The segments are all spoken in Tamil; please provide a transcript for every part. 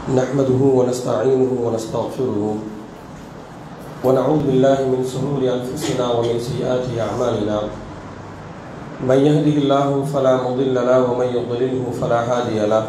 نحمده ونستعينه ونستغفره ونعوذ بالله من شرور أنفسنا ومن سيئات أعمالنا من يهده الله فلا مضل له ومن يضلله فلا هادي له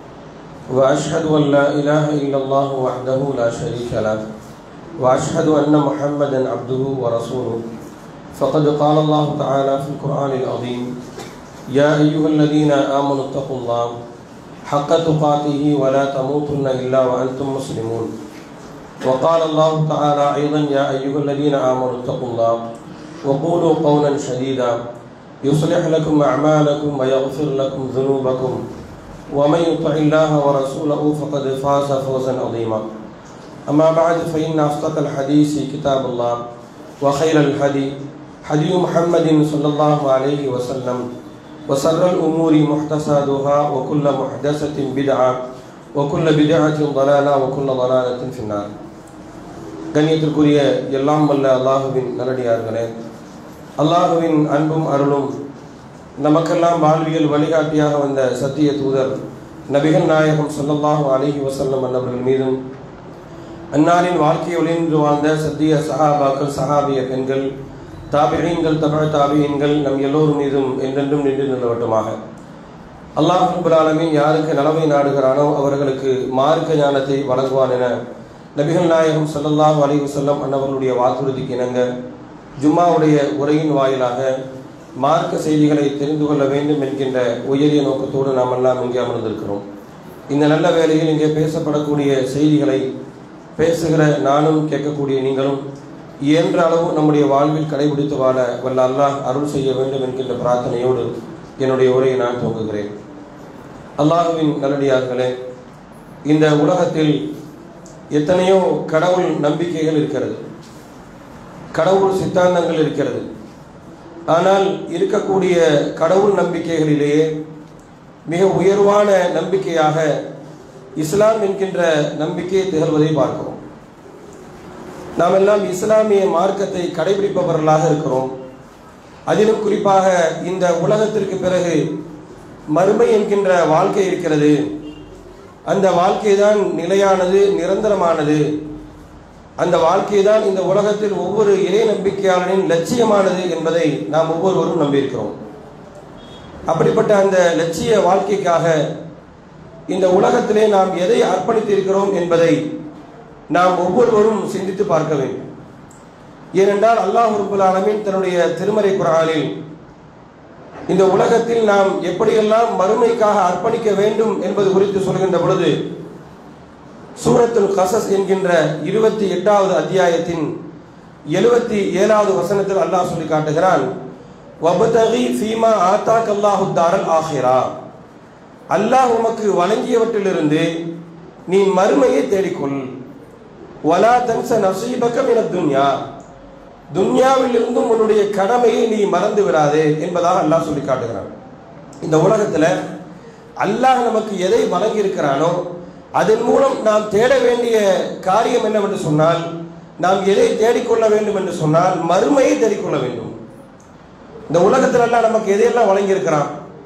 وأشهد أن لا إله إلا الله وحده لا شريك له وأشهد أن محمدا عبده ورسوله فقد قال الله تعالى في القرآن العظيم يا أيها الذين آمنوا اتقوا الله حق تقاته ولا تموتن إلا وأنتم مسلمون وقال الله تعالى أيضا يا أيها الذين آمنوا اتقوا الله وقولوا قولا سديدا يصلح لكم أعمالكم ويغفر لكم ذنوبكم ومن يطع الله ورسوله فقد فاز فوزا عظيما أما بعد فإن أصدق الحديث كتاب الله وخير الهدي هدي محمد صلى الله عليه وسلم وشر الأمور محدثاتها وكل محدثة بدعة وكل بدعة ضلالة وكل ضلالة في النار. கண்ணியத்திற்குரிய எல்லாம் வல்ல அல்லாஹுவின் நல்லடியார்களே, அல்லாஹுவின் அன்பும் அருளும் நமக்கெல்லாம் வாழ்வியல் வழிகாட்டியாக வந்த சத்திய தூதர் நபிகள் நாயகம் ஸல்லல்லாஹு அலைஹி வஸல்லம் அவர்கள் மீதும் அன்னாரின் வாழ்க்கை ஒளிந்து வாழ்ந்த சத்திய சஹாபாக்கள், சஹாபிய பெண்கள், தாபிஈன்கள், தபஅ தாபிஈன்கள் நம் எல்லோரும் மீதும் என்றென்றும் நின்று நிலவட்டுமாக. அல்லாஹ் ரப்பல் ஆலமீன் யாருக்கு நலவை நாடுகிறானோ அவர்களுக்கு மார்க்க ஞானத்தை வழங்குவான் என நபிகள் நாயகம் ஸல்லல்லாஹு அலைஹி வஸல்லம் அன்னவர்களுடைய வாக்குறுதிக்கு இணங்க ஜும்மாவுடைய உரையின் வாயிலாக மார்க்க செய்திகளை தெரிந்து கொள்ள வேண்டும் என்கின்ற உயரிய நோக்கத்தோடு நாம் எல்லாம் இங்கே அமர்ந்திருக்கிறோம். இந்த நல்ல வேளையில் இங்கே பேசப்படக்கூடிய செய்திகளை பேசுகிற நானும் கேட்கக்கூடிய நீங்களும் இயன்ற அளவு நம்முடைய வாழ்வில் கடைபிடித்து வாழ வல்ல அல்லாஹ் அருள் செய்ய வேண்டும் என்கின்ற பிரார்த்தனையோடு என்னுடைய உரையை நான் துவங்குகிறேன். அல்லாஹுவின் நல்லடியார்களே, இந்த உலகத்தில் எத்தனையோ கடவுள் நம்பிக்கைகள் இருக்கிறது, கடவுள் சித்தாந்தங்கள் இருக்கிறது. ஆனால் இருக்கக்கூடிய கடவுள் நம்பிக்கைகளிலேயே மிக உயர்வான நம்பிக்கையாக இஸ்லாம் என்கின்ற நம்பிக்கையை திகழ்வதை பார்க்கிறோம். நாம் எல்லாம் இஸ்லாமிய மார்க்கத்தை கடைபிடிப்பவர்களாக இருக்கிறோம். அதிலும் குறிப்பாக இந்த உலகத்திற்கு பிறகு மறுமை என்கின்ற வாழ்க்கை இருக்கிறது. அந்த வாழ்க்கை தான் நிலையானது, நிரந்தரமானது. அந்த வாழ்க்கை தான் இந்த உலகத்தில் ஒவ்வொரு இறை நம்பிக்கையாளனின் லட்சியமானது என்பதை நாம் ஒவ்வொருவரும் நம்பியிருக்கிறோம். அப்படிப்பட்ட அந்த லட்சிய வாழ்க்கைக்காக இந்த உலகத்திலே நாம் எதை அர்ப்பணித்திருக்கிறோம் என்பதை நாம் ஒவ்வொருவரும் சிந்தித்து பார்க்க வேண்டும். ஏனென்றால் அல்லாஹ் ரப்பல் ஆலமீன் தன்னுடைய திருமறை குர்ஆனில் இந்த உலகத்தில் நாம் எப்படியெல்லாம் மறுமைக்காக அர்ப்பணிக்க வேண்டும் என்பது குறித்து சொல்கின்ற பொழுது சூரத்துல் கஸஸ் என்கின்ற 28வது அத்தியாயத்தின் 77வது வசனத்தில் அல்லாஹ் சொல்லி காட்டுகிறான், வபதகி ஃபீமா ஆதாக்கல்லாஹு தாரல் ஆஹிரா, அல்லாஹ் உமக்கு வழங்கியவற்றிலிருந்து நீ மறுமையை தேடிக்கொள். வலா தன்ஸ நஸீபக மினத் துன்யா, துன்யாவில் இருந்தும் உன்னுடைய கடமையை நீ மறந்து விடாதே என்பதாக அல்லாஹ் சொல்லி காட்டுகிறான். இந்த உலகத்தில் அல்லாஹ் நமக்கு எதை வழங்கி இருக்கிறானோ அதன் மூலம் நாம் தேட வேண்டிய காரியம் என்னவென்று சொன்னால், நாம் எதை தேடிக்கொள்ள வேண்டும் என்று சொன்னால் மறுமையை தேடிக்கொள்ள வேண்டும். இந்த உலகத்தில் எல்லாம் நமக்கு எதையெல்லாம் வழங்கி இருக்கிறான்?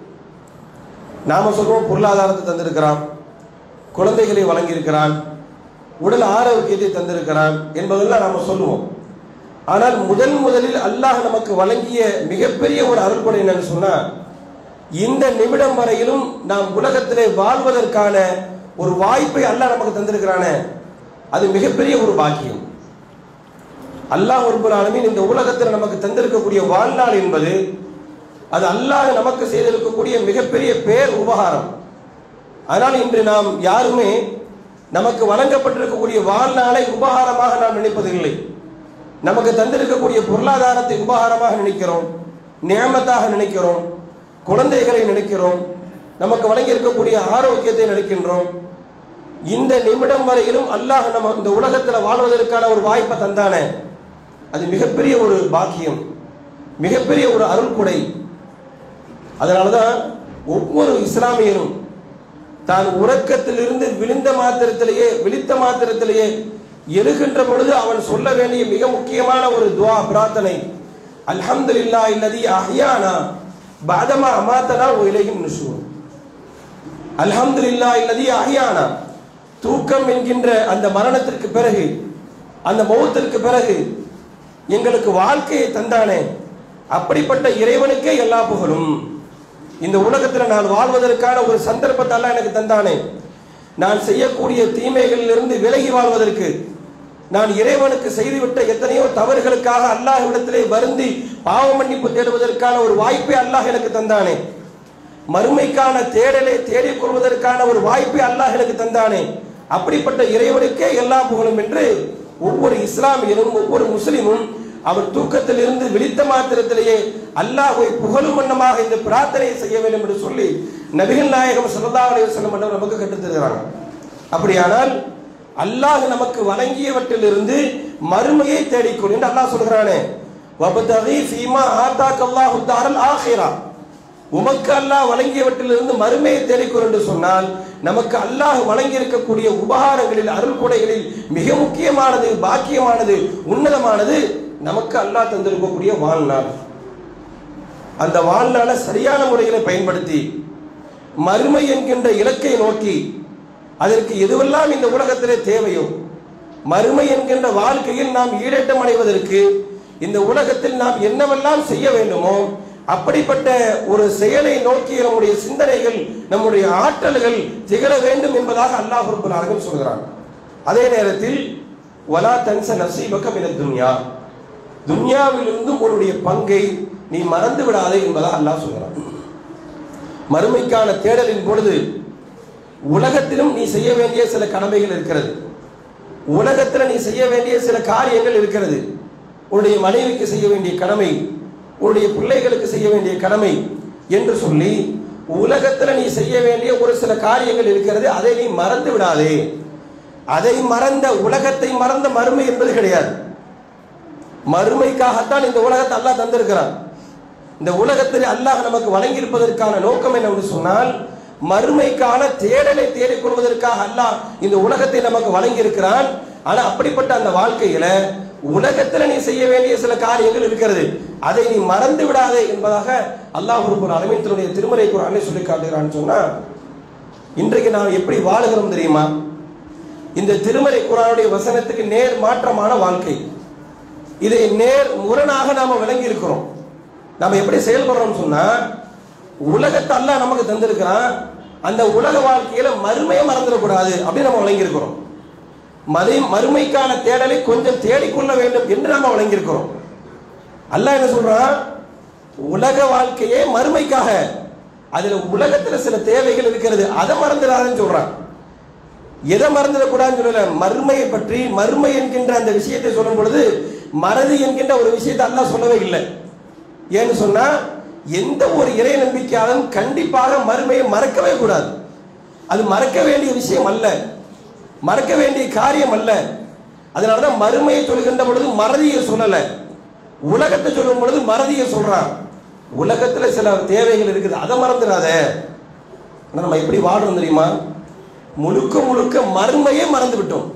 நாம சொல்வோம் பொருளாதாரத்தை தந்திருக்கிறான், குழந்தைகளை வழங்கியிருக்கிறான், உடல் ஆரோக்கியத்தை தந்திருக்கிறான் என்பதெல்லாம் நாம் சொல்லுவோம். ஆனால் முதலில் அல்லாஹ் நமக்கு வழங்கிய மிகப்பெரிய ஒரு அருள்கொடை என்னன்னு சொன்னா, இந்த நிமிடம் வரையிலும் நாம் உலகத்திலே வாழ்வதற்கான ஒரு வாய்ப்பை அல்லாஹ் நமக்கு தந்திருக்கிறானே, அது மிகப்பெரிய ஒரு பாக்கியம். அல்லாஹ் ரப்பல் ஆலமீன் இந்த உலகத்தில் நமக்கு தந்திருக்கக்கூடிய வாழ்நாள் என்பது அது அல்லாஹ் நமக்கு செய்திருக்கக்கூடிய மிகப்பெரிய பேர் உபகாரம். அதனால் இன்று நாம் யாருமே நமக்கு வழங்கப்பட்டிருக்கக்கூடிய வாழ்நாளை உபகாரமாக நாம் நினைப்பதில்லை. நமக்கு தந்திருக்கக்கூடிய பொருளாதாரத்தை உபகாரமாக நினைக்கிறோம், நியமத்தாக நினைக்கிறோம், குழந்தைகளை நினைக்கிறோம், நமக்கு வழங்கி இருக்கக்கூடிய ஆரோக்கியத்தை நினைக்கின்றோம். இந்த நிமிடம் வரையிலும் அல்லாஹ் நம்ம இந்த உலகத்தில் வாழ்வதற்கான ஒரு வாய்ப்பை தந்தானே, அது மிகப்பெரிய ஒரு பாக்கியம், மிகப்பெரிய ஒரு அருள்கொடை. அதனாலதான் ஒவ்வொரு இஸ்லாமியரும் தான் உறக்கத்திலிருந்து விழித்த மாத்திரத்திலேயே எழுகின்ற பொழுது அவன் சொல்ல வேண்டிய மிக முக்கியமான ஒரு துஆ, பிரார்த்தனை, அல்ஹம்துலில்லாஹி அல்லதி அஹ்யானா பஅதமா அமாதனா வ இலைஹி நுஷூர். அல்ஹம்துலில்லாஹி அல்லதி அஹ்யானா, தூக்கம் என்கின்ற அந்த மரணத்திற்கு பிறகு, அந்த மௌத்திற்கு பிறகு எங்களுக்கு வாழ்க்கையை தந்தானே, அப்படிப்பட்ட இறைவனுக்கே எல்லா புகழும். இந்த உலகத்தில் நான் வாழ்வதற்கான ஒரு சந்தர்ப்பத்தை அல்லாஹ் எனக்கு தந்தானே, நான் செய்யக்கூடிய தீமைகளிலிருந்து விலகி வாழ்வதற்கு, நான் இறைவனுக்கு செய்துவிட்ட எத்தனையோ தவறுகளுக்காக அல்லாஹ்விடத்திலே வருந்தி பாவ மன்னிப்பு தேடுவதற்கான ஒரு வாய்ப்பை அல்லாஹ் எனக்கு தந்தானே, மறுமைக்கான தேடலை தேடிக் கொள்வதற்கான ஒரு வாய்ப்பை அல்லாஹ் எனக்கு தந்தானே, அப்படிப்பட்ட இறைவனுக்கே எல்லா புகழும் என்று ஒவ்வொரு இஸ்லாமியனும் ஒவ்வொரு முஸ்லிமும் அவர் தூக்கத்தில் இருந்து விழித்த மாத்திரத்திலேயே அல்லாஹ்வை புகழும் வண்ணமாக இந்த பிரார்த்தனையை செய்ய வேண்டும் என்று சொல்லி நபிகள் நாயகம் ஸல்லல்லாஹு அலைஹி வஸல்லம் நமக்கு கற்றுத் தருகிறாங்க. அப்படியானால் அல்லாஹ் நமக்கு வழங்கியவற்றிலிருந்து மறுமையை தேடிக்கொள் என்று அல்லாஹ் சொல்கிறானே, வபதகி ஃபீமா ஆதாக்கல்லாஹு தாரல் ஆகிரா, உமக்கு அல்லாஹ் வழங்கியவற்றிலிருந்து மறுமையை தேடிக்கொள் என்று சொன்னால் நமக்கு அல்லாஹ் வழங்கி இருக்கக்கூடிய உபகாரங்களில், அருள் கொடைகளில் மிக முக்கியமானது, பாக்கியமானது, உன்னதமானது நமக்கு அல்லாஹ் தந்திருக்கக்கூடிய வாழ்நாள். அந்த வாழ்நாளை சரியான முறைகளை பயன்படுத்தி மறுமை என்கின்ற இலக்கை நோக்கி அதற்கு எதுவெல்லாம் இந்த உலகத்திலே தேவையோ, மறுமை என்கின்ற வாழ்க்கையில் நாம் ஈடேற்றம் அடைவதற்கு இந்த உலகத்தில் நாம் என்னவெல்லாம் செய்ய வேண்டுமோ அப்படிப்பட்ட ஒரு செயலை நோக்கி நம்முடைய சிந்தனைகள், நம்முடைய ஆற்றல்கள் திகழ வேண்டும் என்பதாக அல்லாஹ் ரப்பல் ஆலமீன் சொல்கிறான். அதே நேரத்தில் வலா தன்ஸ நஸீபக மினத் துன்யா, துன்யாவிலிருந்து உன்னுடைய பங்கை நீ மறந்து விடாதே என்பதாக அல்லாஹ் சொல்கிறான். மறுமைக்கான தேடலின் பொழுது உலகத்திலும் நீ செய்ய வேண்டிய சில கடமைகள் இருக்கிறது, உலகத்தில் நீ செய்ய வேண்டிய சில காரியங்கள் இருக்கிறது. உன்னுடைய மனைவிக்கு செய்ய வேண்டிய கடமை, உன்னுடைய பிள்ளைகளுக்கு செய்ய வேண்டிய கடமை என்று சொல்லி உலகத்தில் நீ செய்ய வேண்டிய ஒரு சில காரியங்கள் இருக்கிறது. அதை நீ மறந்து விடாதே. அதை மறந்த, உலகத்தை மறந்த மறுமை என்பது கிடையாது. மறுமைக்காகத்தான் இந்த உலகத்தை அல்லாஹ் தந்திருக்கிறான். இந்த உலகத்தில் அல்லாஹ் நமக்கு வழங்கியிருப்பதற்கான நோக்கம் என்னவென்று சொன்னால், மறுமைக்கான தேடலை தேடிக்கொள்வதற்காக அல்லாஹ் இந்த உலகத்தை நமக்கு வழங்கி இருக்கிறான். ஆனா அப்படிப்பட்ட அந்த வாழ்க்கையில உலகத்தில் நீ செய்ய வேண்டிய சில காரியங்கள் இருக்கிறது, அதை நீ மறந்து விடாதே என்பதாக அல்லாஹ் ரப்பல் ஆலமீன் தன்னுடைய திருமறை குர்ஆனிலே சொல்லி காட்டுகிறான்னு சொன்னா, இன்றைக்கு நாம் எப்படி வாழுகிறோம் தெரியுமா? இந்த திருமறை குர்ஆனுடைய வசனத்துக்கு நேர் மாற்றமான வாழ்க்கை, இதை நேர் முரணாக நாம விளங்கி இருக்கிறோம். நாம எப்படி செயல்படுறோம் சொன்னா, உலகத்தை அல்லாஹ் நமக்கு தந்திருக்கிறான், அந்த உலக வாழ்க்கையில மறுமையை மறந்துடக்கூடாது அப்படின்னு நம்ம வழங்கி இருக்கிறோம். மறுமைக்கான தேடலை கொஞ்சம் தேடிக்கொள்ள வேண்டும் என்று நாம வழங்கி இருக்கிறோம். அல்லாஹ் என்ன சொல்றான்? உலக வாழ்க்கையே மறுமைக்காக, அதுல உலகத்துல சில தேவைகள் இருக்கிறது, அதை மறந்துடாதுன்னு சொல்றான். எதை மறந்துடக்கூடாதுன்னு சொல்லல, மறுமையை பற்றி, மறுமை என்கின்ற அந்த விஷயத்தை சொல்லும் பொழுது மறதி என்கின்ற ஒரு விஷயத்தை அல்லாஹ் சொல்லவே இல்லை. ஏன்னு சொன்னா, எந்த ஒரு இறை நம்பிக்கையாலும் கண்டிப்பாக மறுமையை மறக்கவே கூடாது. அது மறக்க வேண்டிய விஷயம் அல்ல, மறக்க வேண்டிய காரியம் அல்ல. அதனாலதான் மறுமையை சொல்கின்ற பொழுது மறதியை சொல்லல, உலகத்தை சொல்லும் பொழுது மறதியை சொல்றான். உலகத்துல சில தேவைகள் இருக்குது, அதை மறந்துடாத. நம்ம எப்படி வாழ்றோம் தெரியுமா? முழுக்க முழுக்க மறுமையை மறந்து விட்டோம்.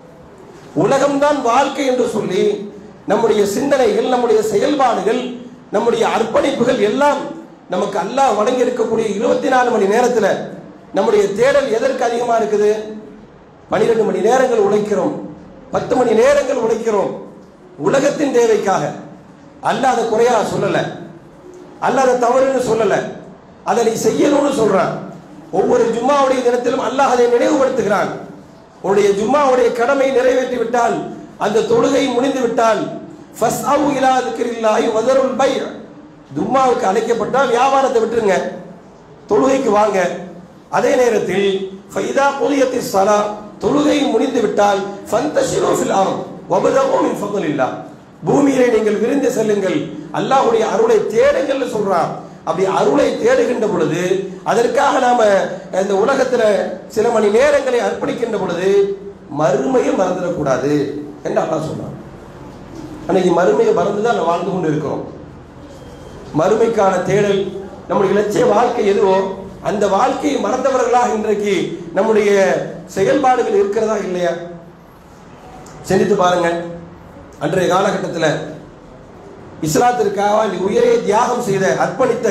உலகம்தான் வாழ்க்கை என்று சொல்லி நம்முடைய சிந்தனைகள், நம்முடைய செயல்பாடுகள், நம்முடைய அர்ப்பணிப்புகள் எல்லாம் நமக்கு அல்லாஹ் வழங்கி இருக்கக்கூடிய 24 மணி நேரத்தில் நம்முடைய தேடல் எதற்கு அதிகமா இருக்குது? 12 மணி நேரங்கள் உழைக்கிறோம், 10 மணி நேரங்கள் உழைக்கிறோம் உலகத்தின் தேவைக்காக. அல்லாஹ் அதை குறையா சொல்லல, அல்லாஹ் அதை தவறுன்னு சொல்லல, அதை நீ செய்யணும்னு சொல்றான். ஒவ்வொரு ஜும்மாவுடைய தினத்திலும் அல்லாஹ் அதை நினைவுபடுத்துகிறான். உன்னுடைய ஜும்மாவுடைய கடமை நிறைவேற்றி விட்டால், அந்த தொழுகை முடிந்து விட்டால், ஃபஸ்அவு இலா திக்ரில்லாஹி வதருல் பை', ஜும்மாவுக்கு அழைக்கப்பட்டால் வியாபாரத்தை விட்டுருங்க, தொழுகைக்கு வாங்க. அதே நேரத்தில் ஃபைதா குதியத்திஸ் ஸலா, தொழுகை முடிந்து விட்டால் ஃபந்தஷிரு ஃபில் அர்த் வபதகு மின் ஃபضலில்லாஹ், பூமியிலே நீங்கள் விரிந்து செல்லுங்கள், அல்லாஹ்வுடைய அருளை தேடுங்கள்னு சொல்றான். அப்படி அருளை தேடுகின்ற பொழுது, அதற்காக நாம இந்த உலகத்துல சில மணி நேரங்களை அர்ப்பணிக்கின்ற பொழுது மறுமையை மறந்துடக்கூடாது என்று அல்லாஹ் சொல்றான். அன்னைக்கு மறுமையை மறந்துதான் நம்ம வாழ்ந்து கொண்டு இருக்கிறோம். மறுமைக்கான தேடல், நம்முடைய இலட்சிய வாழ்க்கை எதுவோ அந்த வாழ்க்கையை மறந்தவர்களாக இன்றைக்கு நம்முடைய செயல்பாடுகள் இருக்கிறதா இல்லையா? சிந்தித்து பாருங்க. அன்றைய காலகட்டத்தில் இஸ்லாத்திற்காக உயிரை தியாகம் செய்த, அர்ப்பணித்த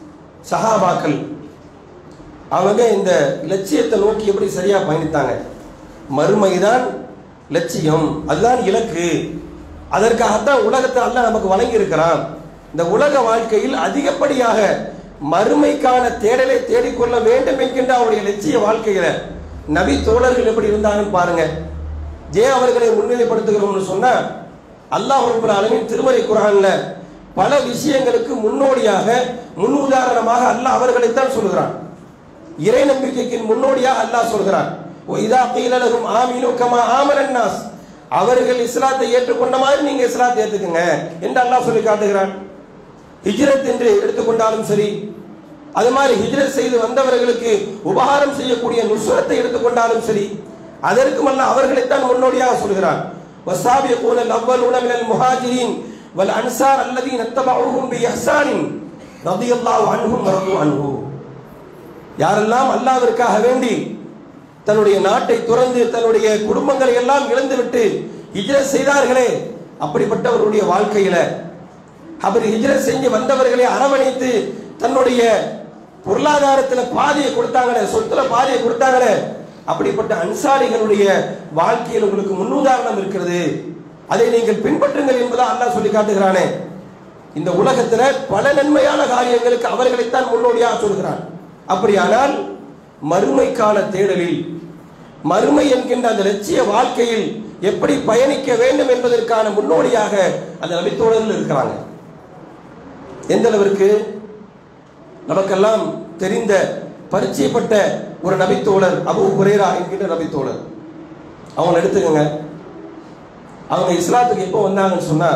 சஹாபாக்கள், அவங்க இந்த லட்சியத்தை நோக்கி எப்படி சரியா பயணித்தாங்க? மறுமைதான் லட்சியம், அதுதான் இலக்கு. அதற்காகத்தான் உலகத்தை அல்லாஹ் நமக்கு வழங்கி இருக்கிறான். இந்த உலக வாழ்க்கையில் அதிகப்படியாக மறுமைக்கான தேடலை தேடிக்கொள்ள வேண்டும் என்கின்ற அவருடைய லட்சிய வாழ்க்கையில நபி தோழர்கள் எப்படி இருந்தாங்கன்னு பாருங்க. அவர்களை முன்னிலைப்படுத்துகிறோம்னு சொன்னா அல்லாஹ் ரப்பல் ஆலமீன் திருமறை குர்ஆன்ல பல விஷயங்களுக்கு முன்னோடியாக முன்னுதாரணமாக அல்லாஹ் அவர்களைத்தான் சொல்கிறான். இறை நம்பிக்கைக்கு முன்னோடியாக அல்லாஹ் சொல்கிறான். இதா கீல லஹும் ஆமீனு கமா ஆமனன் நாஸ், அவர்கள் இஸ்லாத்தை ஏற்றுக்கொண்ட மாதிரி நீங்க இஸ்லாத்தை ஏத்துக்குங்க என்று அல்லாஹ் சொல்லி காட்டுகிறான். ஹிஜ்ரத் என்று எடுத்துக்கொண்டாலும் சரி, அது மாதிரி ஹிஜ்ரத் செய்து வந்தவர்களுக்கு உபகாரம் செய்யக்கூடிய நுஸ்ரத்தை எடுத்துக்கொண்டாலும் சரி, அதற்கும் அல்லாஹ் அவர்களைத்தான் முன்னோடியாக சொல்கிறான். வஸாபிகூனல் அவ்வலூன மினல் முஹாஜிரீன் வல் அன்சார் அல்லதீன தபஊஹும் பிஇஹ்சானின் ரலியல்லாஹு அன்ஹும் வரது அன்ஹு. யாரெல்லாம் அல்லாஹ்விற்காக வேண்டி தன்னுடைய நாட்டை துறந்து தன்னுடைய குடும்பங்களை எல்லாம் இழந்துவிட்டு ஹிஜ்ரத் செய்தார்களே, அப்படிப்பட்டவருடைய வாழ்க்கையில அவர் ஹிஜ்ரத் செஞ்சு வந்தவர்களை அரவணைத்து தன்னுடைய பொருளாதாரத்தில் பாதியை கொடுத்தாங்களே, சொத்துல பாதியை கொடுத்தாங்களே, அப்படிப்பட்ட அன்சாரிகளுடைய வாழ்க்கையில் உங்களுக்கு முன்னுதாரணம் இருக்கிறது, அதை நீங்கள் பின்பற்றுங்கள் என்பதா அல்லாஹ் சொல்லி காட்டுகிறானே. இந்த உலகத்துல பல நன்மையான காரியங்களுக்கு அவர்களைத்தான் முன்னோடியாக சொல்கிறான். அப்படியானால் மறுமைக்கான தேடலில், மறுமை என்கின்ற அந்த லட்சிய வாழ்க்கையில் எப்படி பயணிக்க வேண்டும் என்பதற்கான முன்னோடியாக அந்த நபித்தோழர்கள் இருக்கிறாங்க. எந்த அளவிற்கு நமக்கெல்லாம் தெரிந்த பரிச்சயப்பட்ட ஒரு நபித்தோழர் அபூ ஹுரைரா என்கின்ற நபித்தோழர். அவங்க எடுத்துக்கங்க. அவங்க இஸ்லாத்துக்கு எப்போ வந்தாங்கன்னு சொன்னா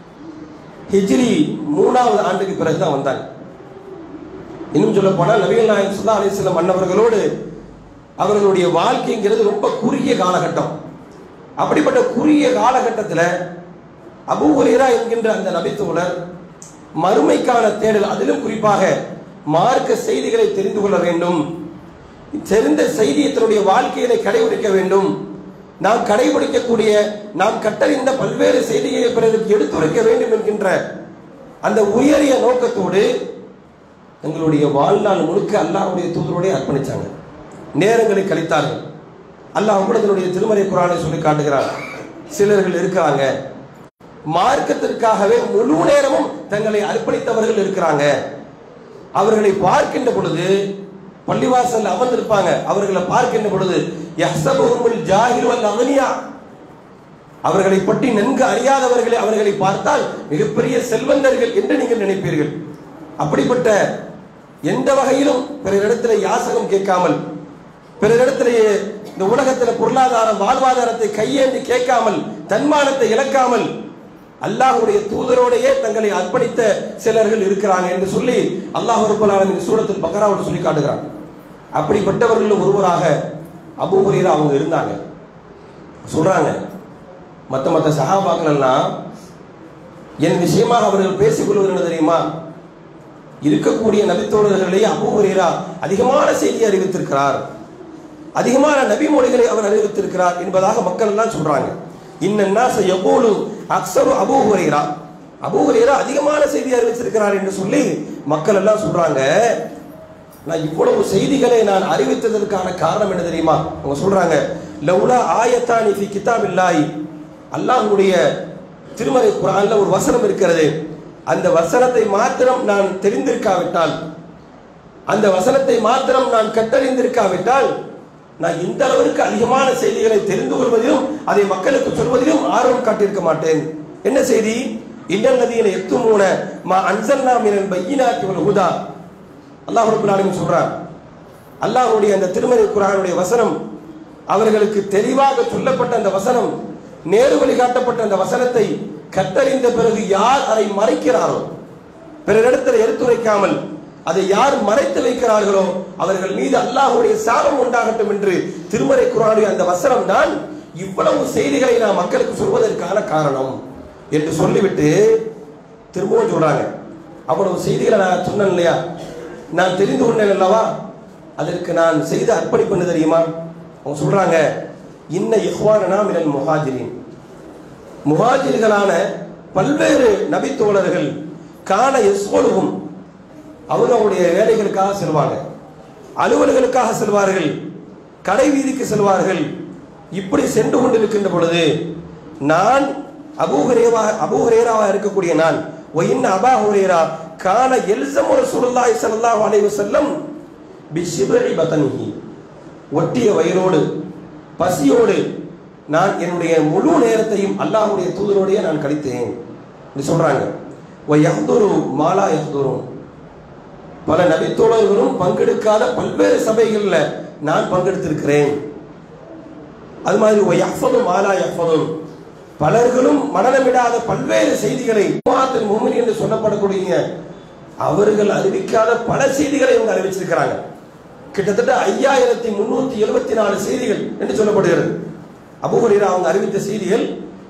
ஹிஜ்ரி 3வது ஆண்டுக்கு பிறகுதான் வந்தாங்க. இன்னும் சொல்ல போனால் நபிகள் நாயகம் ஸல்லல்லாஹு அலைஹி வஸல்லம் மன்னவர்களோடு அவர்களுடைய வாழ்க்கைங்கிறது ரொம்ப குறுகிய காலகட்டம். அப்படிப்பட்ட குறுகிய காலகட்டத்தில் அபூ ஹுரைரா என்கின்ற அந்த நபித்தோழர் மறுமைக்கான தேடல், அதிலும் குறிப்பாக மார்க்க செய்திகளை தெரிந்து கொள்ள வேண்டும், தெரிந்த செய்தியை தன்னுடைய வாழ்க்கையில கடைபிடிக்க வேண்டும், நாம் கடைபிடிக்கக்கூடிய நாம் கற்றறிந்த பல்வேறு செய்திகளை பிறருக்கு எடுத்துரைக்க வேண்டும் என்கின்ற அந்த உயரிய நோக்கத்தோடு தங்களுடைய வாழ்நாள் முழுக்க அல்லாஹ்வுடைய தூதரோடு அர்ப்பணிச்சாங்க, நேரங்களை கழித்தார்கள். அல்லாஹ் கூட தன்னுடைய திருமறை குர்ஆனை சொல்லி காட்டுகிறார். சிலர்கள் இருக்கிறாங்க மார்க்கத்திற்காகவே முழு நேரமும் தங்களை அர்ப்பணித்தவர்கள் இருக்கிறாங்க. அவர்களை பார்க்கின்ற பொழுது பள்ளிவாசல் அமர்ந்திருப்பாங்க, அவர்களை பார்க்கின்ற பொழுது யஹ்சபுஹுல் ஜாஹில் வல் அக்னியா, அவர்களை பற்றி நன்கு அறியாதவர்களை அவர்களை பார்த்தால் மிகப்பெரிய செல்வந்தர்கள் என்று நீங்கள் நினைப்பீர்கள். அப்படிப்பட்ட எந்த வகையிலும் பிறரிடத்தில் யாசகம் கேட்காமல், பிறரிடத்திலேயே இந்த உலகத்தில் பொருளாதாரம் வாழ்வாதாரத்தை கையேந்தி கேட்காமல், தன்மானத்தை இழக்காமல் அல்லாஹ்வுடைய தூதரோடையே தங்களை அர்ப்பணித்த சிலர்கள் இருக்கிறாங்க என்று சொல்லி அல்லாஹ் ரப்பல் ஆலமீன் சூரத்துல் பக்ராவோடு சொல்லி காட்டுகிறான். அப்படிப்பட்டவர்கள் ஒருவராக அபூ ஹுரைரா அவங்க இருந்தாங்க. சொல்றாங்க, மற்ற சஹாபாக்கள் எல்லாம் என் விஷயமாக அவர்கள் பேசிக் கொள்வது என்ன தெரியுமா, இருக்கக்கூடிய நபித்தோழர்களே அபூ ஹுரைரா அதிகமான செய்தியை அறிவித்திருக்கிறார், அதிகமான நபி மொழிகளை அவர் அறிவித்திருக்கிறார் என்பதாக மக்கள் எல்லாம் சொல்றாங்க. இன்னன்னாஸ யகூலு அக்ஸரு அபூ ஹுரைரா, அபூ ஹுரைரா அதிகமான செய்தி அறிவிச்சிருக்கிறார் என்று சொல்லி மக்கள் எல்லாம் சொல்றாங்க. நான் இவ்வளவு செய்திகளை நான் அறிவித்ததற்கான காரணம் என்ன தெரியுமா? அவங்க சொல்றாங்க, லௌலா ஆயத்தானி ஃபி கிதாபில்லாஹி, அல்லாஹ்வுடைய திருமறை குர்ஆன்ல ஒரு வசனம் இருக்கிறது, அந்த வசனத்தை மாத்திரம் நான் தெரிந்திருக்காவிட்டால், அந்த வசனத்தை மாத்திரம் நான் கற்றறிந்திருக்காவிட்டால் நான் இந்த அளவிற்கு அதிகமான செய்திகளை தெரிந்து கொள்வதிலும் அதை மக்களுக்கு சொல்வதிலும் ஆர்வம் காட்டியிருக்க மாட்டேன். என்ன செய்தி? இன்னல்லதீன யக்துமூன மா அன்ஸல்னா மினல் பையினாத்தி வல் ஹுதா, அல்லாஹ் ரப்பல் ஆலமீன் சொல்றார். அல்லாஹ்வுடைய அந்த திருமறை குர்ஆனுடைய வசனம், அவர்களுக்கு தெளிவாக சொல்லப்பட்ட அந்த வசனம், நேரு வழிகாட்டப்பட்ட அந்த வசனத்தை கற்றறிந்த பிறகு யார் அதை மறைக்கிறாரோ, பிறரிடத்தில் எடுத்துரைக்காமல் அதை யார் மறைத்து வைக்கிறார்களோ அவர்கள் மீது அல்லாஹ்வுடைய சாபம் உண்டாகட்டும் என்று திருமறை குர்ஆனுடைய அந்த வசனம் தான் இவ்வளவு செய்திகளை நான் மக்களுக்கு சொல்வதற்கான காரணம் என்று சொல்லிவிட்டு திரும்பவும் சொல்றாங்க, அவ்வளவு செய்திகளை நான் சொன்னேன் இல்லையா, நான் தெரிந்து கொண்டேன் அல்லவா, அதற்கு நான் செய்த அர்ப்பணிப்பு என்ன தெரியுமா? அவங்க சொல்றாங்க, இன்ன இஹ்வானனா மினல் முஹாஜிரின், முஹாஜிர்களான பல்வேறு நபித்தோழர்கள் கான யஸ்குலுஹும், அவங்களுடைய வேலைகளுக்காக செல்வாங்க, அலுவல்களுக்காக செல்வார்கள், கடை வீதிக்கு செல்வார்கள், இப்படி சென்று கொண்டிருக்கின்ற பொழுது நான் அபூ ஹுரைராவாக இருக்கக்கூடிய நான் ஒயின் அபா ஹுரைரா கான எல்ஸமு ரசூலுல்லாஹி ஸல்லல்லாஹு அலைஹி வஸல்லம் பிஷிப்ரி பதனிஹி, ஒட்டிய வயிறோடு பசியோடு நான் என்னுடைய முழு நேரத்தையும் அல்லாஹ்வுடைய தூதரோடையே நான் கழித்தேன் என்று சொல்றாங்க. வயஹ்துரு மாலா யஹ்துரும், பல நபித்தோழர்களும் பங்கெடுக்காத பல்வேறு சபைகளில் நான் பங்கெடுத்திருக்கிறேன். அது மாதிரி வயஹ்ஃபது மாலா யஹ்ஃபதுன், பலர்களும் மனநமிடாத பல்வேறு செய்திகளை உம்மஹாத்துல் முஃமினீன் என்று சொல்லப்படக்கூடிய அவர்கள் அறிவிக்காத பல செய்திகளை இவங்க அறிவிச்சிருக்கிறாங்க. கிட்டத்தட்ட 5374 செய்திகள் என்று சொல்லப்படுகிறது. அபூ ஹுரைரா அவங்க அறிவித்த செய்திகள்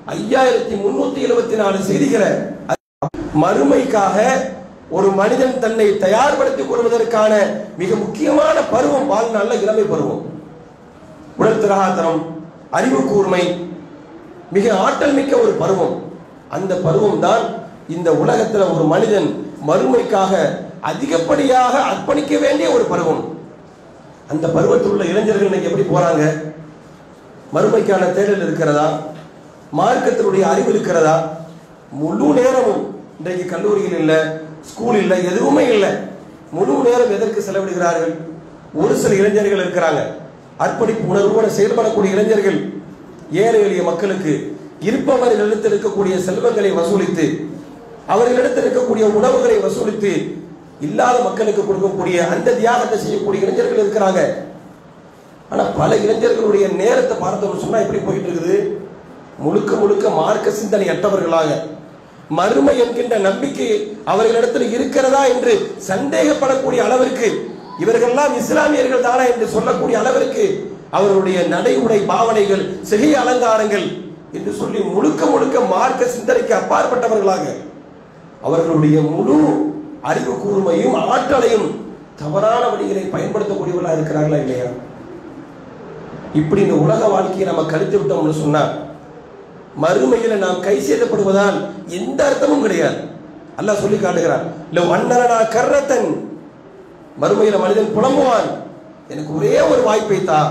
5374 செய்திகளை. மறுமைக்காக ஒரு மனிதன் தன்னை தயார்படுத்திக் கொள்வதற்கான மிக முக்கியமான பருவம் வாழ்நாள்ல இளமை பருவம். உடல் திரகாத்திரம், அறிவு கூர்மை, மிக ஆற்றல் மிக்க ஒரு பருவம். அந்த பருவம் தான் இந்த உலகத்தில் ஒரு மனிதன் மறுமைக்காக அதிகப்படியாக அர்ப்பணிக்க வேண்டிய ஒரு பருவம். அந்த பருவத்தில் உள்ள இளைஞர்கள் இன்னைக்கு எப்படி போறாங்க? மறுமைக்கான தேடல் இருக்கிறதா? மார்க்கத்தினுடைய அறிவு இருக்கிறதா? முழு நேரமும் இன்றைக்கு கல்லூரியில் இல்லை, ஸ்கூல் இல்லை, எதுவுமே இல்லை. முழு நேரம் எதற்கு செலவிடுகிறார்கள்? ஒரு சில இளைஞர்கள் இருக்கிறாங்க, அர்ப்பணிப்பு உணர்வோடு செயல்படக்கூடிய இளைஞர்கள் ஏழை எளிய மக்களுக்கு இருப்பவர்களிடத்தில் இருக்கக்கூடிய செல்வங்களை வசூலித்து, அவர்களிடத்தில் இருக்கக்கூடிய உணவுகளை வசூலித்து இல்லாத மக்களுக்கு கொடுக்கக்கூடிய அந்த தியாகத்தை செய்யக்கூடிய இளைஞர்கள் இருக்கிறாங்க. ஆனா பல இளைஞர்களுடைய நேரத்தை பார்த்தோம்னு சொன்னா எப்படி போயிட்டு இருக்குது? முழுக்க முழுக்க மார்க்க சிந்தனை அற்றவர்களாக, மறுமை என்கின்ற நம்பிக்கை அவர்களிடத்தில் இருக்கிறதா என்று சந்தேகப்படக்கூடிய அளவிற்கு, இவர்கள்லாம் இஸ்லாமியர்கள் தானா என்று சொல்லக்கூடிய அளவிற்கு அவர்களுடைய நடை உடை பாவனைகள், சிகை அலங்காரங்கள் என்று சொல்லி முழுக்க முழுக்க மார்க்க சிந்தனைக்கு அப்பாற்பட்டவர்களாக அவர்களுடைய முழு அறிவு கூர்மையும் ஆற்றலையும் தவறான வழிகளை பயன்படுத்தக்கூடியவர்களாக இருக்கிறார்களா இல்லையா? இப்படி இந்த உலக வாழ்க்கையை நம்ம கழித்து விட்டோம்னு சொன்னா மறுமையில நாம் கை செய்யப்படுவதால் எந்த அர்த்தமும் கிடையாது. அல்லாஹ் சொல்லி காட்டுகிறான், கர்ரத்தன், மறுமையில மனிதன் புலம்புவான், எனக்கு ஒரே ஒரு வாய்ப்பை தா,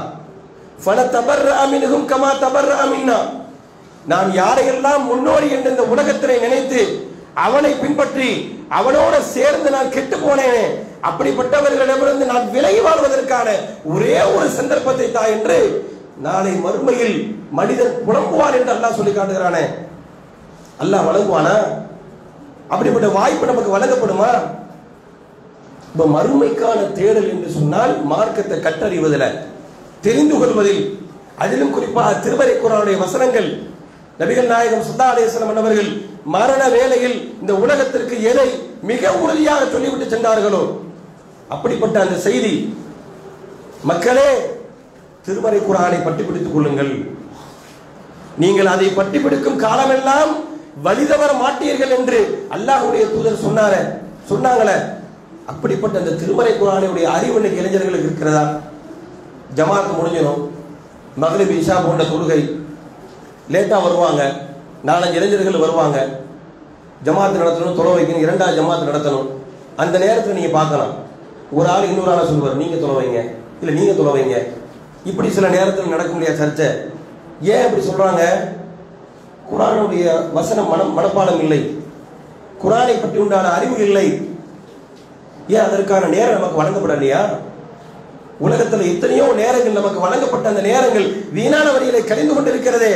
நான் யாரையெல்லாம் முன்னோடி என்று இந்த உலகத்திலே நினைத்து அவனை பின்பற்றி அவனோட சேர்ந்து நான் கெட்டு போனேனே, அப்படிப்பட்டவர்களிடமிருந்து நான் விலகி வாழ்வதற்கான ஒரே ஒரு சந்தர்ப்பத்தை தா என்று நாளை மறுமையில் மனிதன் புலம்புவார் என்று அல்லாஹ் சொல்லி காட்டுகிறானே. அல்லாஹ் வழங்குவானா? அப்படிப்பட்ட வாய்ப்பு நமக்கு வழங்கப்படுமா? இப்ப மறுமைக்கான தேடல் என்று சொன்னால் மார்க்கத்தை கற்றறிவதில், தெரிந்து கொள்வதில், அதிலும் குறிப்பாக திருமறை குர்ஆனுடைய வசனங்கள், நபிகள் நாயகம் ஸல்லல்லாஹு அலைஹி வஸல்லம் அவர்கள் மரண வேளையில் இந்த உலகத்திற்கு எதை மிக உறுதியாக சொல்லிவிட்டு சென்றார்களோ அப்படிப்பட்ட அந்த செய்தி, மக்களே திருமறை குர்ஆனை பற்றி பிடித்துக் கொள்ளுங்கள், நீங்கள் அதை பற்றி பிடிக்கும் காலமெல்லாம் வழிதவர மாட்டீர்கள் என்று அல்லாஹ்வுடைய தூதர் சொன்னாங்களே. அப்படிப்பட்ட அந்த திருமறை குர்ஆனுடைய அறிவு இன்னைக்கு இளைஞர்களுக்கு இருக்கிறதா? ஜமாத் முடிஞ்சிடும், மக்ரிப் இஷா போன்ற தொழுகை லேட்டா வருவாங்க, 4-5 இளைஞர்கள் வருவாங்க, ஜமாத் நடத்தணும், தொலை வைக்கணும், 2வது ஜமாத் நடத்தணும். அந்த நேரத்தில் நீங்க பார்க்கலாம், ஒரு ஆள் இன்னொரு ஆளை சொல்லுவார், நீங்க தொலை வைங்க, இல்ல நீங்க தொலை வைங்க. இப்படி சில நேரத்தில் நடக்க முடியாத சர்ச்சை. ஏன் இப்படி சொல்றாங்க? குர்ஆனுடைய வசனம் மனப்பாடம் இல்லை, குர்ஆனை பற்றி உண்டான அறிவு இல்லை. ஏன் அதற்கான நேரம் நமக்கு வழங்கப்படலையா? உலகத்தில் எத்தனையோ நேரங்கள் நமக்கு வழங்கப்பட்ட அந்த நேரங்கள் வீணான வழிகளை கழிந்து கொண்டிருக்கிறதே.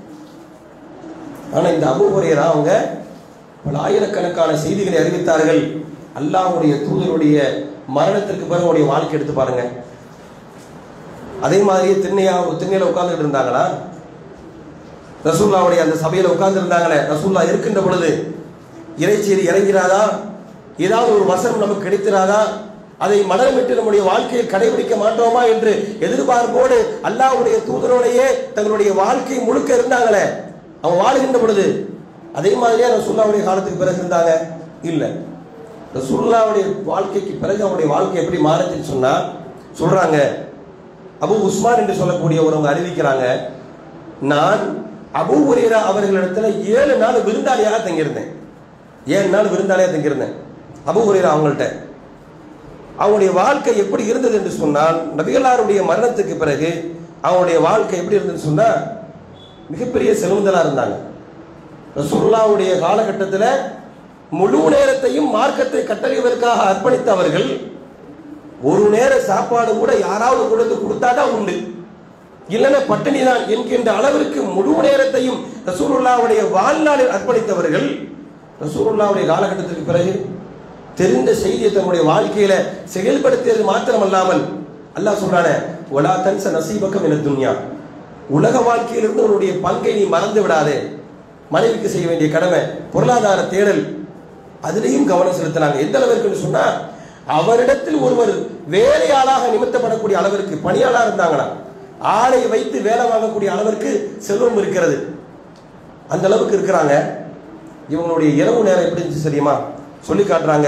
ஆனா இந்த அபூ ஹுரைரா அவங்க பல ஆயிரக்கணக்கான செய்திகளை அறிவித்தார்கள். அல்லாஹ்வுடைய தூதருடைய மரணத்திற்கு பிறகு அவருடைய வாழ்க்கை எடுத்து பாருங்க. அதே மாதிரியே திண்ணையில உட்கார்ந்துட்டு இருந்தாங்களா? ரசூலுல்லாஹ்வுடைய அந்த சபையில உட்கார்ந்து இருந்தாங்களே, ரசூலுல்லாஹ் இருக்கின்ற பொழுது இறைச்சேரி இறங்கிறாதா, ஏதாவது ஒரு வசனம் நமக்கு கிடைத்திராதா, அதை மனமிட்டு நம்முடைய வாழ்க்கையை கடைபிடிக்க மாட்டோமா என்று எதிர்பார்ப்போடு அல்லாஹ்வுடைய தூதரோடையே தங்களுடைய வாழ்க்கை முழுக்க இருந்தாங்களே அவங்க வாழ்கின்ற பொழுது. அதே மாதிரியே ரசூலுல்லாஹ்வுடைய காலத்துக்கு பிறகு இருந்தாங்க இல்ல. ரசூலுல்லாஹ்வுடைய வாழ்க்கைக்கு பிறகு அவருடைய வாழ்க்கை எப்படி மாறுச்சுன்னு சொன்னா சொல்றாங்க, அபு உஸ்மான் என்று சொல்லக்கூடிய ஒருவங்க அறிவிக்கிறாங்க, நான் அபூ ஹுரைரா அவர்களிடத்துல 7 நாள் விருந்தாளியாக தங்கியிருந்தேன். 7 நாள் விருந்தாளியாக தங்கியிருந்தேன் அபூ ஹுரைரா அவங்கள்ட்ட. அவங்களுடைய வாழ்க்கை எப்படி இருந்தது என்று சொன்னால், நபிகளாருடைய மரணத்துக்கு பிறகு அவங்களுடைய வாழ்க்கை எப்படி இருந்துன்னு சொன்னா மிகப்பெரிய செல்வந்தலா இருந்தாங்க. ரசூலுல்லாஹ்வுடைய காலகட்டத்தில் முழு நேரத்தையும் மார்க்கத்தை கட்டளைவதற்காக அர்ப்பணித்த அவர்கள் ஒரு நேர சாப்பாடு கூட யாராவது கொடுத்தாதான் உண்டு, இல்லைன்னா பட்டினி தான் என்கின்ற அளவிற்கு முழு நேரத்தையும் ரசூலுல்லாஹ்வுடைய வாழ்நாளில் அர்ப்பணித்தவர்கள் ரசூலுல்லாஹ்வுடைய காலகட்டத்திற்கு பிறகு தெரிந்த செய்தியை தன்னுடைய வாழ்க்கையில செயல்படுத்தியது மாத்திரமல்லாமல் அல்லாஹ் சொல்றானே வலா தன்ஸ நஸீபக மினத் துன்யா, உலக வாழ்க்கையிலிருந்து உன்னுடைய பங்கை நீ மறந்து விடாதே. மனைவிக்கு செய்ய வேண்டிய கடமை, பொருளாதார தேடல், அதிலையும் கவனம் செலுத்தினாங்க. எந்த அளவிற்கு சொன்னா அவரிடத்தில் ஒருவர் வேலையாளாக நிமித்தப்படக்கூடிய அளவிற்கு பணியாளா இருந்தாங்களா, ஆளை வைத்து வேலை வாங்கக்கூடிய அளவிற்கு செல்வம் இருக்கிறது. அந்த அளவுக்கு இருக்கிறாங்க. இவங்களுடைய இரவு நேரம் எப்படி இருந்துச்சு தெரியுமா? சொல்லி காட்டுறாங்க.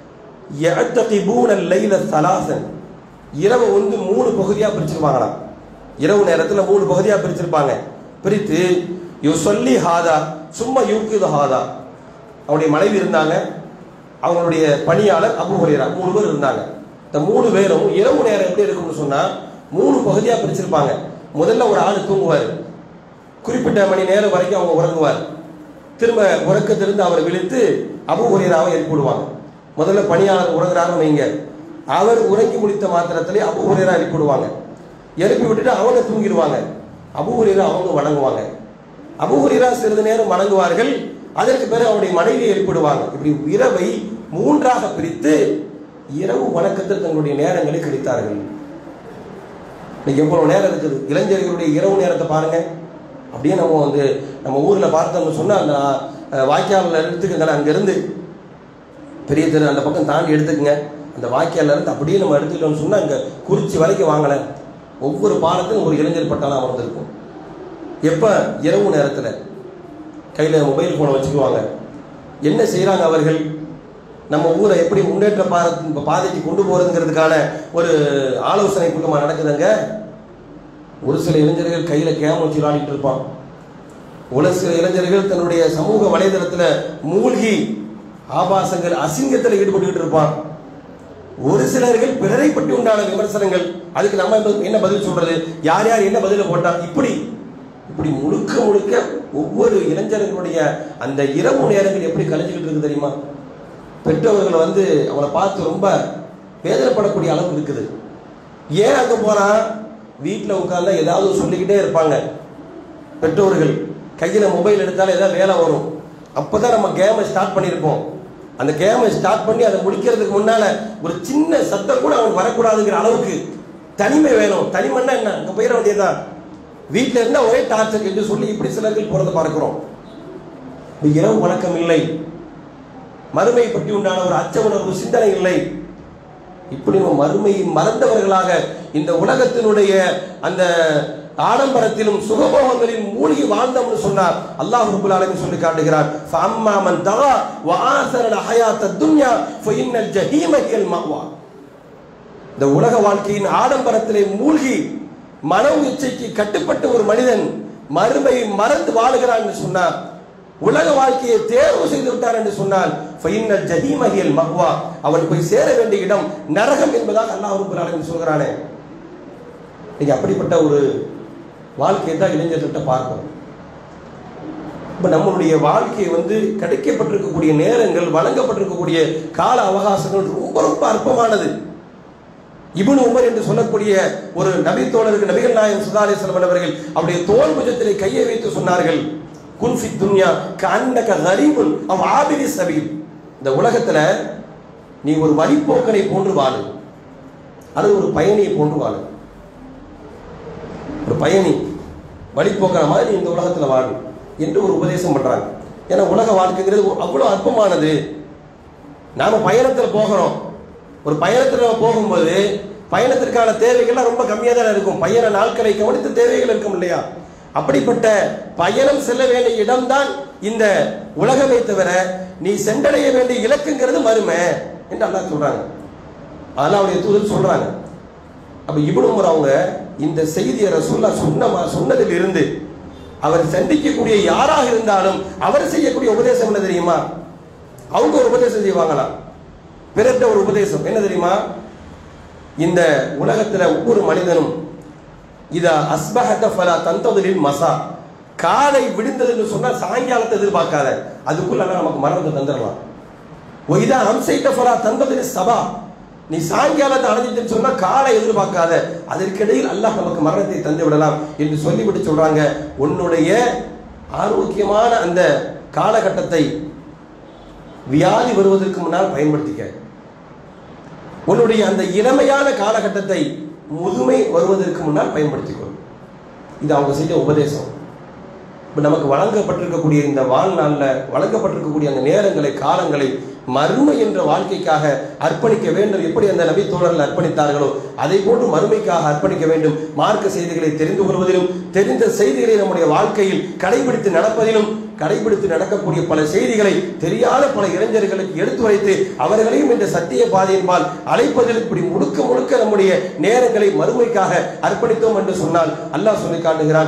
இரவு 3 பகுதியா பிரிச்சிருப்பாங்களாம். இரவு நேரத்தில் 3 பகுதியா பிரிச்சிருப்பாங்க. பிரித்து யுஸல்லி ஹாதா சும்மா யூகிது ஹாதா. அவருடைய மனைவி இருந்தாங்க, அவங்களுடைய பணியாளர் அபூ ஹுரைரா, 3 பேர் இருந்தாங்க. இந்த 3 பேரும் இரவு நேரம் எப்படி இருக்கும்னு சொன்னா 3 பகுதியா பிரிச்சிருப்பாங்க. முதல்ல ஒரு ஆள் தூங்குவார், குறிப்பிட்ட மணி நேரம் வரைக்கும் அவங்க உறங்குவார். திரும்ப உறக்கத்திலிருந்து அவர் விழித்து அபூ ஹுரைராவை எழுப்பிடுவாங்க. முதல்ல பணியாளர் உறங்குறாருன்னு வைங்க, அவர் உறங்கி முடித்த மாத்திரத்திலே அபூ ஹுரைரா எழுப்பிடுவாங்க. எழுப்பி விட்டுட்டு அவங்க தூங்கிடுவாங்க. அபூ ஹுரைரா அவங்க வணங்குவாங்க. அபூ ஹுரைரா சிறிது நேரம் வணங்குவார்கள். அதற்கு பிறகு அவருடைய மனைவியை எழுப்பிடுவாங்க. இப்படி இரவை 3ஆக பிரித்து இரவு வணக்கத்தில் தங்களுடைய நேரங்களை கழித்தார்கள். இன்னைக்கு எவ்வளவு நேரம் இருக்குது? இளைஞர்களுடைய இரவு நேரத்தை பாருங்க. அப்படியே நம்ம ஊர்ல பார்த்தோம்னு சொன்னா அந்த வாய்க்காலில் எடுத்துக்கங்க, அங்கிருந்து பெரிய தெரு அந்த பக்கம் தாண்டி எடுத்துக்கங்க, அந்த வாய்க்காலில் இருந்து அப்படியே நம்ம எடுத்துக்கிட்டோம்னு சொன்னா அங்க குறிச்சி வரைக்கும் வாங்கல, ஒவ்வொரு பாலத்திலும் ஒரு இளைஞர் பட்டாளம் அமர்ந்திருக்கும். எப்ப? இரவு நேரத்தில் கையில மொபைல் போனை வச்சுக்குவாங்க. என்ன செய்யறாங்க அவர்கள்? நம்ம ஊரை எப்படி முன்னேற்ற பாதைக்கு கொண்டு போறதுங்கிறதுக்கான ஒரு ஆலோசனை கூட்டமா நடக்குதுங்க. ஒரு சில இளைஞர்கள் கையில கேம் வச்சு விளையாடிட்டு இருப்பான். ஒரு சில இளைஞர்கள் தன்னுடைய சமூக வலைதளத்துல மூழ்கி ஆபாசங்கள் அசிங்கத்தில் ஈடுபட்டு இருப்பான். ஒரு சிலர்கள் பிறரை பற்றி உண்டான விமர்சனங்கள், அதுக்கு நம்ம என்ன பதில் சொல்றது, யார் யார் என்ன பதில போட்டா, இப்படி முழுக்க முழுக்க ஒவ்வொரு இளைஞர்களுடைய அந்த இரவு நேரங்கள் எப்படி கழிஞ்சுக்கிட்டு இருக்கு தெரியுமா? பெற்றவர்கள் அவளை பார்த்து ரொம்ப வேதனைப்படக்கூடிய அளவு இருக்குது. ஏன் அங்க போனா வீட்டில் உட்கார்ந்தா ஏதாவது சொல்லிக்கிட்டே இருப்பாங்க. பெற்றோர்கள் கையில மொபைல் எடுத்தாலும் ஏதாவது வேலை வரும். அப்பதான் நம்ம கேமை ஸ்டார்ட் பண்ணியிருப்போம். அந்த கேமை ஸ்டார்ட் பண்ணி அதை முடிக்கிறதுக்கு முன்னால ஒரு சின்ன சத்தம் கூட அவனுக்கு வரக்கூடாதுங்கிற அளவுக்கு தனிமை வேணும். தனிமைன்னா என்ன? அங்க போயிட வேண்டியதுதான். வீட்டில் இருந்தா ஒரே டார்ச்சர் என்று சொல்லி இப்படி சிலர்கள் போறதை பார்க்கிறோம். இரவு வணக்கம் இல்லை, மறுமை பற்றி உண்டான ஒரு அச்ச உணர்வு சிந்தனை இல்லை. இப்படி மறுமையை மறந்தவர்களாக இந்த உலகத்தினுடைய அந்த ஆடம்பரத்திலும் சுகபோகங்களிலும் மூழ்கி வாழ்ந்தோம்னு சொன்னார். அல்லாஹ் ரப்பல் ஆலமீன் சொல்லி காட்டுகிறார். ஃபஅம்மா மன் தகா வஆஸர ஹயாத்தத் துன்யா ஃபஇன்னல் ஜஹீம ஹியல் மஅவா. இந்த உலக வாழ்க்கையின் ஆடம்பரத்திலே மூழ்கி மன இச்சைக்கு கட்டுப்பட்ட ஒரு மனிதன் மறுமையை மறந்து வாழுகிறான் என்று சொன்னார். உலக வாழ்க்கையை தேர்வு செய்து விட்டார் என்று சொன்னால் ஃபஇன்னல் ஜஹீம ஹியல் மஅவா, அவன் போய் சேர வேண்டிய இடம் நரகம் என்பதாக அல்லாஹ் ரப்பல் ஆலமீன் சொல்கிறானே. நீங்க அப்படிப்பட்ட ஒரு வாழ்க்கையை தான் இளைஞர்கிட்ட பார்க்கணும். இப்ப நம்மளுடைய வாழ்க்கையை கிடைக்கப்பட்டிருக்கக்கூடிய நேரங்கள், வழங்கப்பட்டிருக்கக்கூடிய கால அவகாசங்கள் ரொம்ப ரொம்ப அற்பமானது. இப்னு உமர் என்று சொல்லக்கூடிய ஒரு நபி தோழருக்கு நபிகள் நாயகம் ஸல்லல்லாஹு அலைஹி வஸல்லம் அவர்கள் அவருடைய தோள் புஜத்திலே கையை வைத்து சொன்னார்கள், குன் ஃபி துன்யா கஅன்னக கரீபுன் அவ் ஆபிரி சபீல். இந்த உலகத்துல நீ ஒரு வழிப்போக்கனை போன்று வாழு, அல்லது ஒரு பயணியை போன்று வாழு. ஒரு பயணி வழிபோக்கிற மாதிரி இந்த உலகத்துல வாழும் என்று ஒரு உபதேசம் பண்றாங்க. ஏன்னா உலக வாழ்க்கைங்கிறது அவ்வளவு அற்பமானது. நாம பயணத்துல போகிறோம். ஒரு பயணத்துல போகும்போது பயணத்திற்கான தேவைகள்லாம் ரொம்ப கம்மியா தான் இருக்கும். பயண நாட்களை கவனித்த தேவைகள் இருக்கும் இல்லையா? அப்படிப்பட்ட பயணம் செல்ல வேண்டிய இடம்தான் இந்த உலகமே தவிர நீ சென்றடைய வேண்டிய இலக்குங்கிறது மறுமை என்று அல்லாஹ் சொல்றாங்க. அல்லாஹ்வுடைய தூதர் சொல்றாங்க. அப்ப இப்னு உமர் அவங்க இந்த செய்தியை ரசூலுல்லாஹ் சொன்னதில் இருந்து அவர் சந்திக்கக்கூடிய யாராக இருந்தாலும் அவர் செய்யக்கூடிய உபதேசம் என்ன தெரியுமா? அவங்க ஒரு உபதேசம் செய்வாங்களாம். பிறந்த ஒரு உபதேசம் என்ன தெரியுமா? இந்த உலகத்துல ஒவ்வொரு மனிதனும் இதா அஸ்பஹத ஃபலா தந்ததிலில் மசா, காலை விடுந்ததுன்னு சொன்னா சாயங்காலத்தை எதிர்பார்க்காத, அதுக்குள்ள நமக்கு மரணத்தை தந்துடலாம். இதா அம்சைத ஃபலா தந்ததிலில் சபா, நீ சாயங்காலத்தை அடைஞ்சிட்டு சொன்னா காலை எதிர்பார்க்காத, அதற்கிடையில் அல்லாஹ் நமக்கு மரணத்தை தந்து விடலாம் என்று சொல்லிவிட்டு சொல்றாங்க. உன்னுடைய ஆரோக்கியமான அந்த காலகட்டத்தை வியாதி வருவதற்கு முன்னால் பயன்படுத்திக்க, உன்னுடைய அந்த இளமையான காலகட்டத்தை முதுமை வருவதற்கு முன்னால் பயன்படுத்திக்கொள். இது அவங்க செய்த உபதேசம். இப்போ நமக்கு வழங்கப்பட்டிருக்கக்கூடிய இந்த வாழ்நாளில் வழங்கப்பட்டிருக்கக்கூடிய அந்த நேரங்களை, காலங்களை மறுமை என்ற வாழ்க்கைக்காக அர்ப்பணிக்க வேண்டும். எப்படி அந்த நபி தோழர்கள் அர்ப்பணித்தார்களோ அதை போன்று மறுமைக்காக அர்ப்பணிக்க வேண்டும். மார்க்க செய்திகளை தெரிந்து கொள்வதிலும், தெரிந்த செய்திகளை நம்முடைய வாழ்க்கையில் கடைபிடித்து நடப்பதிலும், கடைபிடித்து நடக்கக்கூடிய பல செய்திகளை தெரியாத பல இளைஞர்களுக்கு எடுத்து வைத்து அவர்களையும் இந்த சத்திய பாதையின்பால் அழைப்பதில் இப்படி முழுக்க முழுக்க நம்முடைய நேரங்களை மறுமைக்காக அர்ப்பணித்தோம் என்று சொன்னால் அல்லாஹ் சொல்லி காட்டுகிறான்.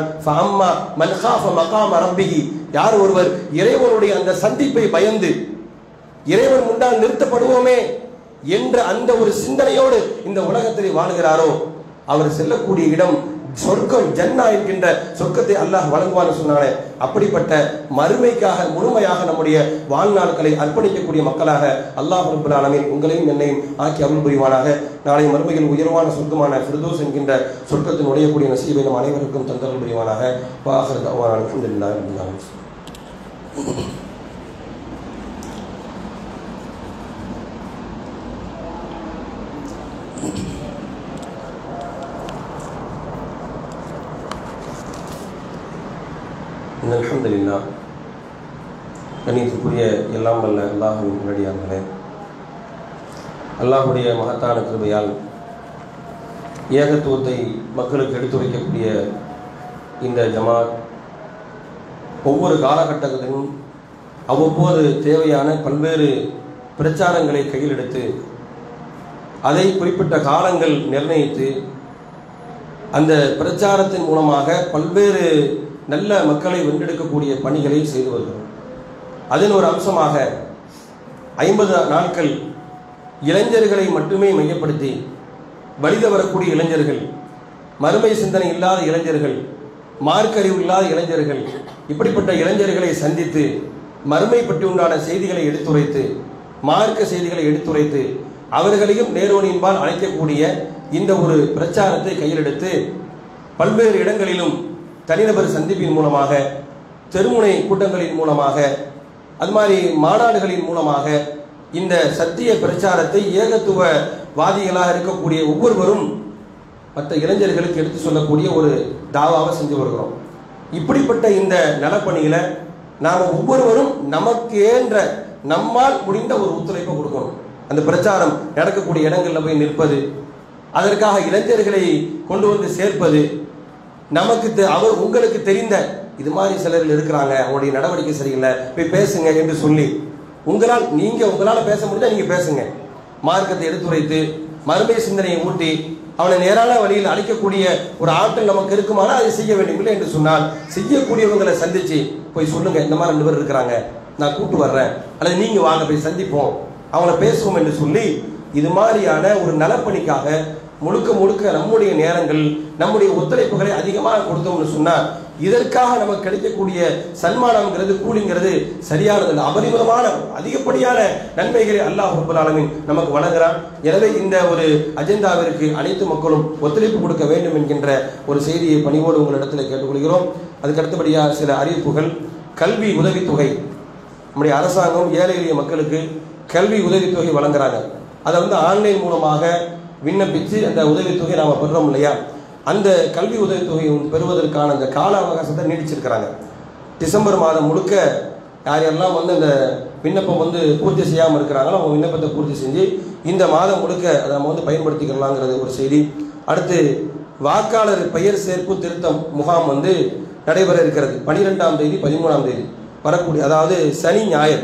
யார் ஒருவர் இறைவனுடைய அந்த சந்திப்பை பயந்து இறைவன் முன்னால் நிறுத்தப்படுவோமே என்ற அந்த ஒரு சிந்தனையோடு இந்த உலகத்திலே வாழ்கிறாரோ அவர் செல்லக்கூடிய இடம் சொர்க்கம், ஜன்னா என்கின்ற சொர்க்கத்தை அல்லாஹ் வழங்குவான்னு சொன்னானே, அப்படிப்பட்ட மறுமைக்காக முழுமையாக நம்முடைய வாழ்நாட்களை அர்ப்பணிக்கக்கூடிய மக்களாக அல்லாஹ் ரப்பல் ஆலமீன் உங்களையும் என்னையும் ஆக்கி அருள் புரிவானாக. நாளை மறுமையில் உயர்வான சொர்க்கமான ஃபிர்தௌஸ் என்கின்ற சொர்க்கத்தின் உடையக்கூடிய நசீபை நம் அனைவருக்கும் தந்தருள் புரிவானாக. வாஹிரு தஅவானா அல்ஹம்துலில்லாஹி ரப்பில் ஆலமீன். அல்ஹம்துலில்லாஹ். கண்ணியத்துக்குரிய எல்லாம் வல்ல அல்லாஹ்வின் நல்லடியார்களே, அல்லாஹ்வுடைய மகத்தான கிருபையால் ஏகத்துவத்தை மக்களுக்கு எடுத்துரைக்கக்கூடிய இந்த ஜமாத் ஒவ்வொரு காலகட்டத்திலும் அவ்வப்போது தேவையான பல்வேறு பிரச்சாரங்களை கையில் எடுத்து அதை குறிப்பிட்ட காலங்கள் நிர்ணயித்து அந்த பிரச்சாரத்தின் மூலமாக பல்வேறு நல்ல மக்களை வென்றெடுக்கக்கூடிய பணிகளை செய்து வருகிறோம். அதன் ஒரு அம்சமாக 50 நாட்கள் இளைஞர்களை மட்டுமே மையப்படுத்தி வழித வரக்கூடிய இளைஞர்கள், மறுமை சிந்தனை இல்லாத இளைஞர்கள், மார்க்கறிவு இல்லாத இளைஞர்கள், இப்படிப்பட்ட இளைஞர்களை சந்தித்து மறுமை பற்றி உண்டான செய்திகளை எடுத்துரைத்து, மார்க்க செய்திகளை எடுத்துரைத்து அவர்களையும் நேர்வழியின்பால் அழைக்கக்கூடிய இந்த ஒரு பிரச்சாரத்தை கையில் எடுத்து பல்வேறு இடங்களிலும் தனிநபர் சந்திப்பின் மூலமாக, தெருமுனை கூட்டங்களின் மூலமாக, அது மாதிரி மாநாடுகளின் மூலமாக இந்த சத்திய பிரச்சாரத்தை ஏகத்துவவாதிகளாக இருக்கக்கூடிய ஒவ்வொருவரும் மற்ற இளைஞர்களுக்கு எடுத்து சொல்லக்கூடிய ஒரு தாவாவை செஞ்சு வருகிறோம். இப்படிப்பட்ட இந்த நலப்பணியில நாம் ஒவ்வொருவரும் நமக்கு ஏன்ற நம்மால் முடிந்த ஒரு ஒத்துழைப்பை கொடுக்கணும். அந்த பிரச்சாரம் நடக்கக்கூடிய இடங்களில் போய் நிற்பது, அதற்காக இளைஞர்களை கொண்டு வந்து சேர்ப்பது, நமக்கு உங்களுக்கு தெரிந்த இது மாதிரி சிலர்கள் இருக்கிறாங்க, அவங்களுடைய நடவடிக்கை சரியில்லை, போய் பேசுங்க என்று சொல்லி உங்களால் பேச முடிஞ்சா நீங்க பேசுங்க. மார்க்கத்தை எடுத்துரைத்து மறுமை சிந்தனையை ஊட்டி அவனை நேரான வழியில் அழைக்கக்கூடிய ஒரு ஆற்றல் நமக்கு இருக்குமானால் அதை செய்ய வேண்டும். இல்லை என்று சொன்னால் செய்யக்கூடியவங்களை சந்திச்சு போய் சொல்லுங்க, இந்த மாதிரி 2 பேர் இருக்கிறாங்க, நான் கூட்டு வர்றேன், அல்லது நீங்க வாங்க போய் சந்திப்போம், அவங்கள பேசுவோம் என்று சொல்லி இது மாதிரியான ஒரு நலப்பணிக்காக முழுக்க முழுக்க நம்முடைய நேரங்கள், நம்முடைய ஒத்துழைப்புகளை அதிகமாக கொடுத்தோம்னு சொன்னால் இதற்காக நமக்கு கிடைக்கக்கூடிய சன்மானம்ங்கிறது, கூலிங்கிறது சரியானது, அபரிமிதமான அதிகப்படியான நன்மைகளை அல்லாஹ் ரப்பல் ஆலமீன் நமக்கு வழங்குகிறான். எனவே இந்த ஒரு அஜெண்டாவிற்கு அனைத்து மக்களும் ஒத்துழைப்பு கொடுக்க வேண்டும் என்கின்ற ஒரு செய்தியை பணிவோடு உங்களிடத்தில் கேட்டுக்கொள்கிறோம். அதுக்கு அடுத்தபடியாக சில அறிவிப்புகள். கல்வி உதவித்தொகை நம்முடைய அரசாங்கம் ஏழை எளிய மக்களுக்கு கல்வி உதவித்தொகை வழங்குறாங்க. அதை ஆன்லைன் மூலமாக விண்ணப்பித்து அந்த உதவித்தொகை நாம் பெறுறோம் இல்லையா, அந்த கல்வி உதவித்தொகை பெறுவதற்கான அந்த கால அவகாசத்தை நீடிச்சிருக்கிறாங்க. டிசம்பர் மாதம் முழுக்க யாரெல்லாம் அந்த விண்ணப்பம் பூர்த்தி செய்யாமல் இருக்கிறாங்களோ அவங்க விண்ணப்பத்தை பூர்த்தி செஞ்சு இந்த மாதம் முழுக்க அதை நம்ம பயன்படுத்திக்கலாங்கிறது ஒரு செய்தி. அடுத்து வாக்காளர் பெயர் சேர்ப்பு திருத்தம் முகாம் நடைபெற இருக்கிறது. 12ஆம் தேதி 13ஆம் தேதி வரக்கூடிய, அதாவது சனி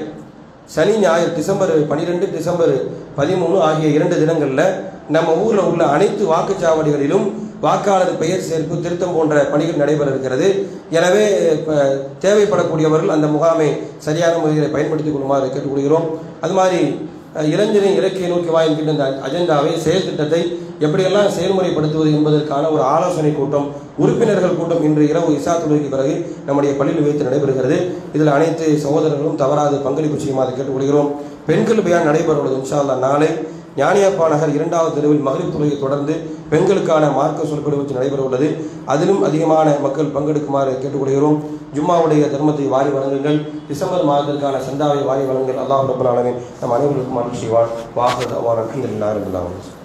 ஞாயிறு டிசம்பர் 12 டிசம்பர் 13 ஆகிய 2 தினங்களில் நம்ம ஊரில் உள்ள அனைத்து வாக்குச்சாவடிகளிலும் வாக்காளர் பெயர் சேர்ப்பு திருத்தம் போன்ற பணிகள் நடைபெற இருக்கிறது. எனவே தேவைப்படக்கூடியவர்கள் அந்த முகாமை சரியான முறையில் பயன்படுத்திக் கொள்ளுமாறு கேட்டுக்கொள்கிறோம். அது மாதிரி இளைஞரின் இலக்கையை நோக்கி வா என்கின்ற இந்த அஜெண்டாவை, செயல் திட்டத்தை எப்படியெல்லாம் செயல்முறைப்படுத்துவது என்பதற்கான ஒரு ஆலோசனை கூட்டம், உறுப்பினர்கள் கூட்டம் இன்று இரவு இஷா தொழுகைக்கு பிறகு நம்முடைய பள்ளியில் வைத்து நடைபெறுகிறது. இதில் அனைத்து சகோதரர்களும் தவறாது பங்களிப்பு செய்யுமாறு கேட்டுக்கொள்கிறோம். பெண்கள் பயான் நடைபெறுவது இன்ஷா அல்லாஹ் நாளை ஞானியப்பா நகர் 2வது தெருவில் மக்ரிப் தொழுகை தொடர்ந்து பெண்களுக்கான மார்க்க சொற்பொழிவு நடைபெற உள்ளது. அதிலும் அதிகமான மக்கள் பங்கெடுக்குமாறு கேட்டுக்கொள்கிறோம். ஜும்மாவுடைய தர்மத்தை வாரி வழங்குங்கள். டிசம்பர் மாதத்திற்கான சந்தாவை வாரி வழங்குங்கள். அல்லாஹ் ரப்பல் ஆலமீன் நம் அனைவருக்கும் அருள் செய்வான். வாஹிர் தஅவானா அல்ஹம்துலில்லாஹி ரப்பில் ஆலமீன்.